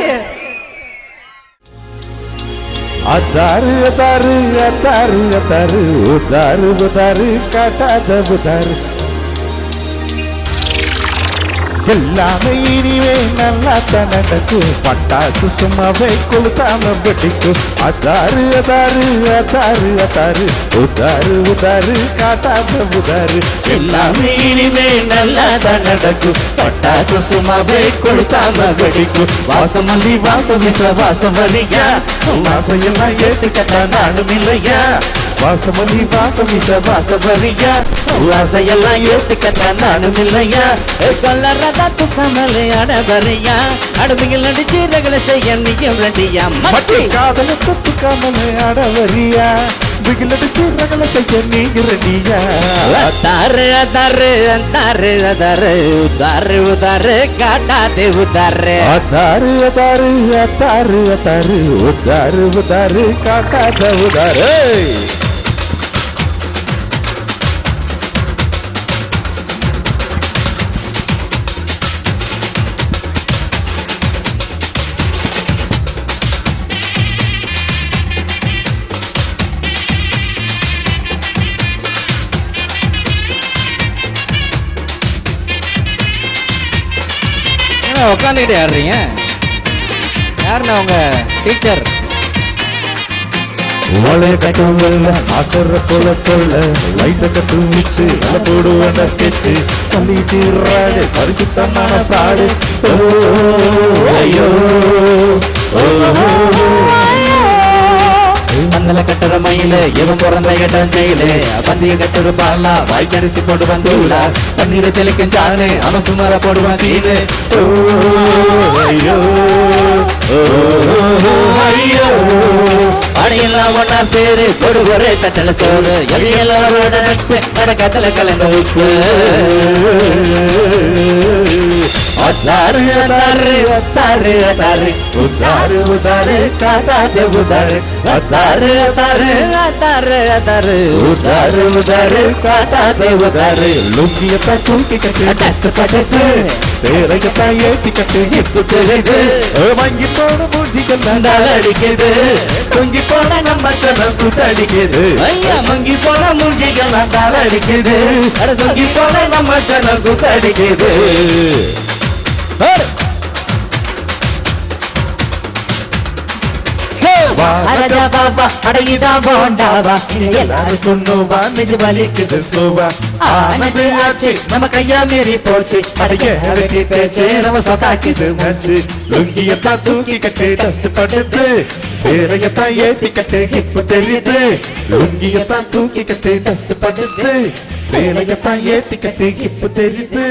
अतार अतार अतार अतार उतार उतार काटा दब उतार எல்லாமே இனிமே நல்லா தான் நடக்கும் பட்டாசு சும்மாவே கொளுத்தாம வெடிக்கும் அதாரு அதாரு அதாரு அதாரு உதாரு உதாரு காட்டாத உதாரு எல்லாமே இனிமே நல்லா தான் நடக்கும் பட்டாசு சும்மாவே கொளுத்தாம வெடிக்கும் வாசமல்லி வாசம் வாசம் வரியா வாசம் எல்லாம் ஏத்துக்கட்டா நானும் இல்லையா வாசமல்லி வாசம் வாசம் வரியா வாசையெல்லாம் ஏத்துக்கட்டா நானும் இல்லையா கல்லறதா துக்கமலை அடவரையா அடுமையில் நடிச்சு ரகலை செய்ய நீயும் ரெடியா மச்சி காதல துக்கமலை அடவரியா பிகிலடிச்சு ரகலை செய்ய நீங்க ரெடியா தாரு தாரு தாரு தாரு உதாரு உதாரு காட்டாதே உதாரு அதாரு அதாரு அதாரு அதாரு உதாரு உதாரு காட்டாத உதாரு உட்காந்துக்கிட்டு ஆடுறீங்க யாருண்ணா உங்க டீச்சர் வளைய கட்டுவல்ல ஆசர போல கொள்ள லைட்ட கட்டு மிச்சு நல்ல போடுவன ஸ்கெட்சு பள்ளி தீராடு பரிசுத்தமான பாடு ஐயோ பந்தல கட்டுற மயில இவன் பிறந்த இடம் ஜெயிலு பந்திய கட்டுற பாலா வாய்க்கரிசி போட்டு வந்துள்ளா தண்ணீரை தெளிக்கும் சாணு அவன் சுமார போடுவான் சீனு ஐயோ ஐயோ அடையெல்லாம் ஒன்னா சேரு கொடு ஒரே தட்டல சோறு எதையெல்லாம் நட்பு நடக்கத்தல கலந்து உப்பு அத்தாரு அத்தாரு அத்தாரு அத்தாரு உத்தாரு உதாரு காட்டாதே உதாரு அத்தாரு அத்தாரு அத்தாரு அத்தாரு உதாரு உதாரு காட்டாதே உதாரு லுங்கியத்தான் தூக்கி கட்டு கஷ்டப்பட்டு சேரையத்தான் ஏத்தி கட்டு இப்போ தெரியுது வாங்கி போன மூஞ்சிகள் நண்டால் அடிக்குது தொங்கி போன நம்ம சனம் கூட்டடிக்குது ஐயா மங்கி போன மூஞ்சிகள் நண்டால் அடிக்குது தொங்கி போன நம்ம சனம் கூட்டடிக்குது அரஜா பாபா அடங்கிதா போண்டாவா எல்லாருக்கும் நோவா நெஞ்சு வலிக்குது சோவா ஆனது ஆச்சு நம்ம கையா மீறி போச்சு அடைய அடக்கி பேச்சு நம்ம சொத்தாக்குது மச்சு லுங்கியத்தான் தூக்கி கட்டு டஸ்ட் படுத்து சேரையத்தான் ஏத்தி கட்டு இப்போ தெரியுது லுங்கியத்தான் தூக்கி கட்டு டஸ்ட் படுத்து சேரையத்தான் ஏத்தி கட்டு இப்போ தெரியுது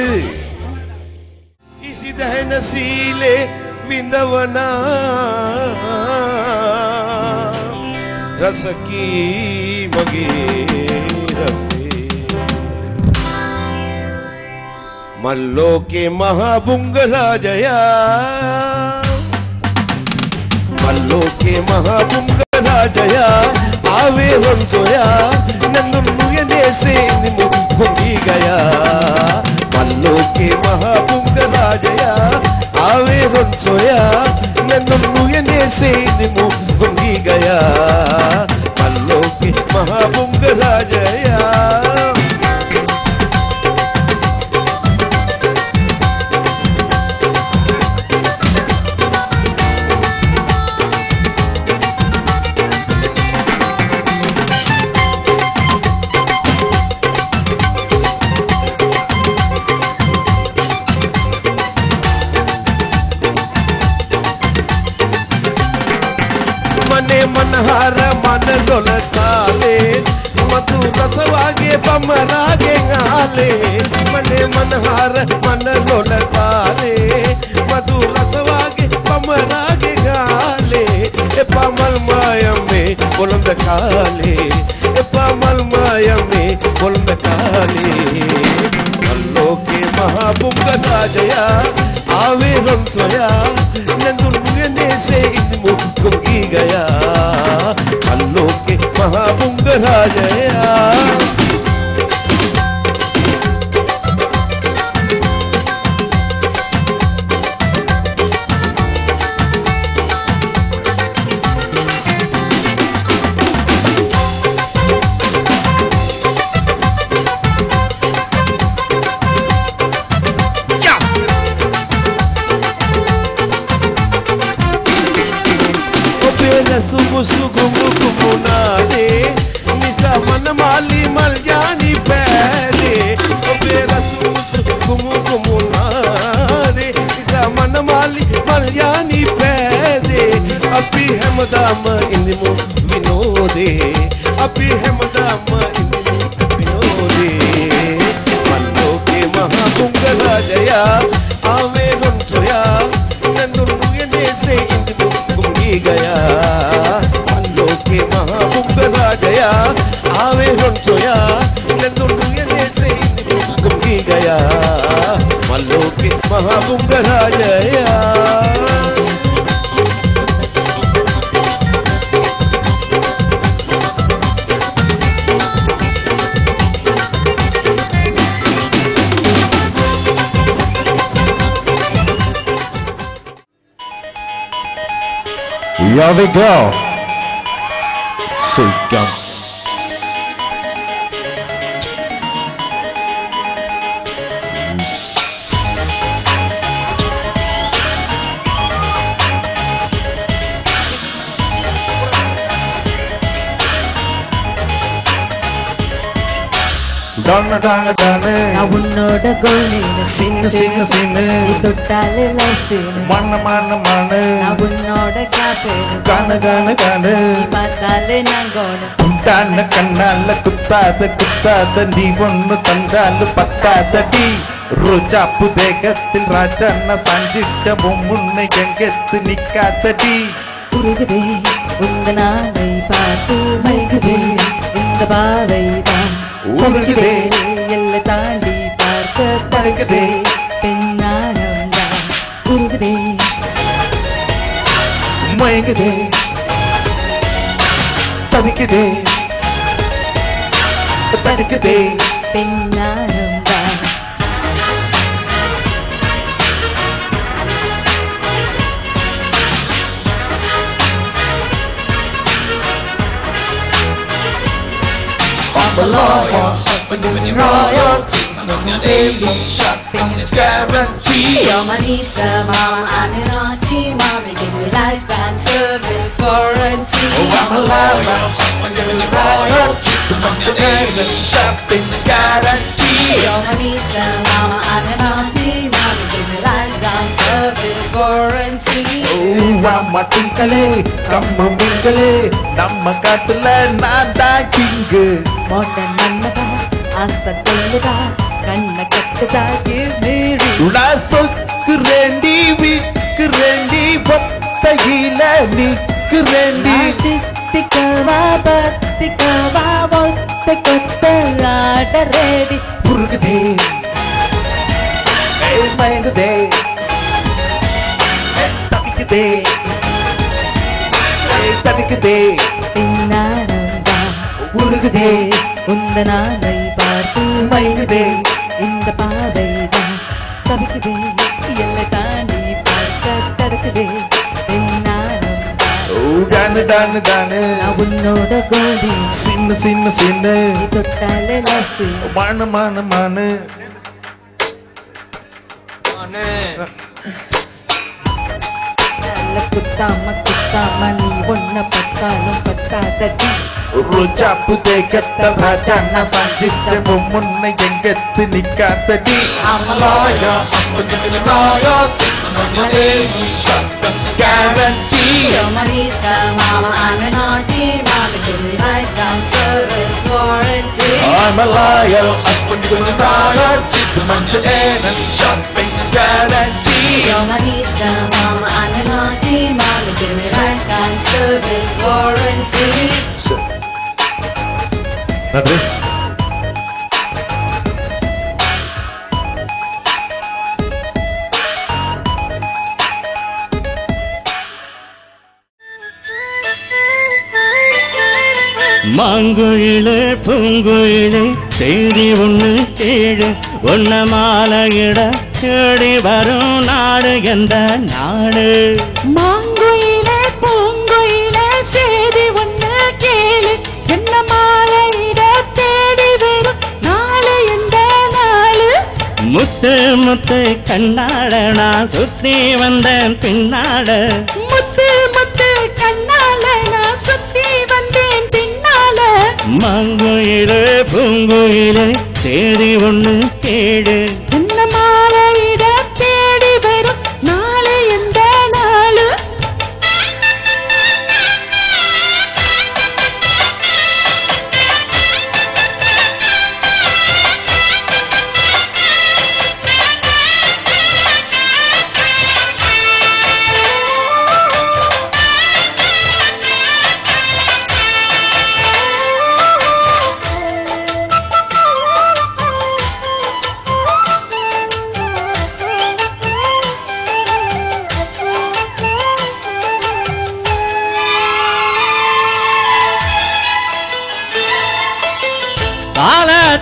इसी दहन सीले विंदवना रस की मगे रसे मल्लो के महाबुंगला जया मल्लो के महाबुंगला जया आवे हम सोया नन्नु ये से घूमी गया मल्लो के महाबुंगला जया आवे हम सोया नन्नु ये से घूमी गया मल्लो के महाबुंगला जया मने मनहार मन डोलकाले मधु रसवागे बमरागे गाले मने मनहार मन डोलकाले मधु रसवागे बमरागे गाले ए पामल माया में बुलंद काले ए पामल माया में बुलंद काले मल्लो के महाबुंगला जया आवे हम सोया नंदुने से घूमी गया मल्लो के महाबुंगला जया मनमाली मलयानी पैदे अभी हमदाम इनिमु विनोदे अभी हमदाम इनिमु विनोदे मल्लोके महापुंगराजया आवे रुंचोया नन्नुनुयने से इनिमु गुंगी गया मल्लोके महापुंगराजया आवे रुंचोया नन्नुनुयने से इनिमु गुंगी गया मल्लोके महापुंगराजया Here we go. Sugam. Donna donna donna. நான் உன்னோட கோலின Sing sing sing. தொட்டாலே லைஃபின் Mana mana mana. நான் உன்னோட காப்பேன் Gana gana gana. பார்த்தாலே நான் கோன குட்டான கண்ணால குத்தாத குத்தாத நீ ஒண்ணு தந்தாலு பத்தாதடி ரோஜாப்பு தேகத்தில் ராஜான சாஞ்சிட்ட முன்னை எங்கெத்து நிக்காதடி உருகுதே உந்த நாளை பார்த்து மைகுதே இந்த பாவை தான் உருகுதே எல்லை தாண்டி பார்க்க பழகுதே பெண்ணானம் தான் உருகுதே மயங்குதே தவிக்குதே படுக்குதே பெண்ணானம் தான் I'm a loyal husband giving you royal treatment on your daily shopping is guaranteed. You're my Lisa, mama, I'm your naughty mommy. Give me lifetime service warranty. Oh, I'm a loyal husband giving you royal treatment on your daily shopping is guaranteed. You're my Lisa, mama, I'm your naughty mommy. Give me lifetime service warranty. அம்மா டிங்களே கம்ம மிங்களே நம்ம காட்டுல நான் தான் king மாட்டன் மன்னதா ஆசை கொள்ளுதா கண்ண கட்டுதா give me real. நான் சொக்குறேண்டி விக்குறேண்டி ஒத்தையில நிக்குறேண்டி திக்கவா பத்திக்கவா ஒத்தை கொத்த ஆட ரெடி உருகுதே மயங்குதே தவிக்குதே தவிக்குதே பின்னானந்தா உருகுதே உந்த நாளை பார்த்து மயங்குதே இந்த பாதை தான் தவிக்குதே எல்லை தாண்டி பார்க்க தடுக்குதே பின்னானந்தா டானு டானு டானு நான் உன்னோட கோடி சின்ன சின்ன சின்ன நீ தொட்டாலே லசி மான மான மான குத்தாம குத்தாம நீ ஒன்ன பத்தாலும் பத்தாதடி ரோஜாப்பு தேகத்த ராஜான சாஞ்சிட்ட முன்னை எங்கத்து நிக்காதடி I'm a loyal husband giving you royal treatment on your daily shopping is guaranteed. You're my Lisa, mama, I'm a naughty mommy. Give me lifetime service warranty. I'm a loyal husband giving you royal treatment on your daily shopping is guaranteed. You're my Lisa, mama, I'm a naughty mommy. Give me lifetime service warranty. நன்றி மாங்குயிலே பூங்குயிலே செய்தி ஒண்ணு கேடு ஒன்ன மாலையிட தேடி வரும் நாடு எந்த நாடு மாங்குயிலே பூங்குயிலே செய்தி ஒண்ணு கேளு என்ன மாலையிட தேடி வரும் நாளை எந்த நாளு முத்து முத்து கண்ணாட நான் சுத்தி வந்தேன் பின்னாட முத்து முத்து கண்ணால நான் சுத்தி வந்தேன் பின்னால மாங்குயிலே பூங்குயிலே செய்தி ஒண்ணு கேடு என்ன மாலையிட தேடி வரும்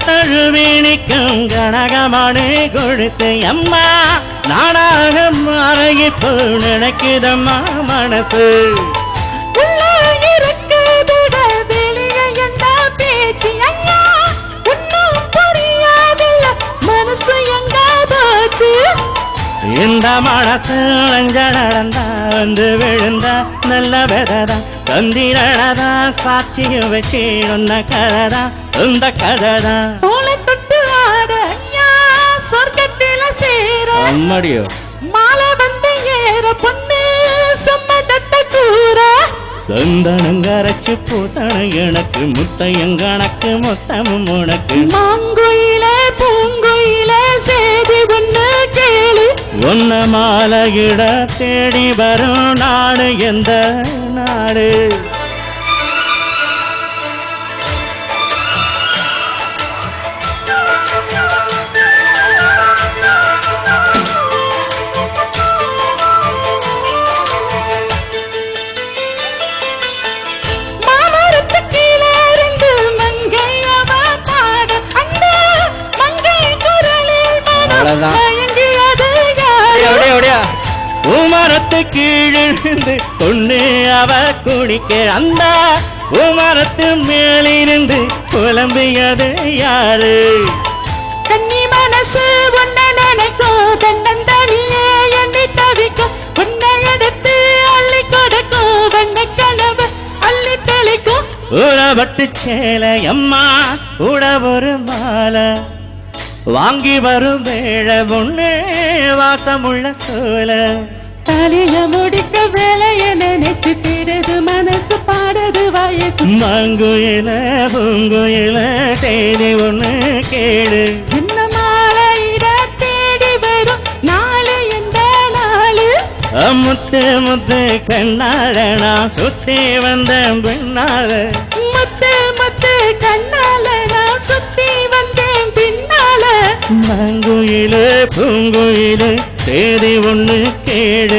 தழுவினிக்கும் கனகமணி கொடுத்து அம்மா நானாக மாற இப்போ நினைக்குதம்மா மனசு இந்த மனசு அஞ்ச நடந்தா வந்து விழுந்தா நல்ல வெததா தந்திரனதா சாட்சியும் வச்சு உன்ன கததா இந்த கததா தொட்டு ஆட சொர்க்கத்தில சேர அம்மடியோ மாலை வந்து ஏற பொண்ணு சம்மதத்த கூற சந்தனங்கரைச்சு பூசணம் எனக்கு முத்தையங்கணக்கு மொத்தமும் உனக்கு மாங்குயிலே பூங்குயிலே சேதி ஒண்ணு கேளு ஒன்ன மாலையிட தேடி வரும் நாடு எந்த நாடு உமரத்து கீழிருந்து பொண்ணு அவ குடிக்க அந்த உமரத்து மேலிருந்து புலம்பியது யாரு கண்ணி மனசு ஒன்ன நினைக்கும் தன்னந்தனியே என்னை தவிக்கும் உன்னை எடுத்து அள்ளி கொடுக்கும் வண்ண கனவு அள்ளி தெளிக்கும் உறவட்டு சேலை அம்மா உட ஒரு மாலை வாங்கி வரும் வேளை பொண்ணு வாசமுள்ள சோல தாலிய முடிக்க வேலைய நினைச்சு திடுது மனசு பாடுது வயசு மாங்குயில பூங்குயில தேடி ஒண்ணு கேளு என்ன மாலையிட தேடி வரும் நாளு எந்த நாளு முத்து முத்து கண்ணாட நான் சுத்தி வந்த பின்னால முத்து முத்து கண்ணால நான் சுத்தி வந்தேன் பின்னால மாங்குயில பூங்குயில தேடி ஒண்ணு கேளு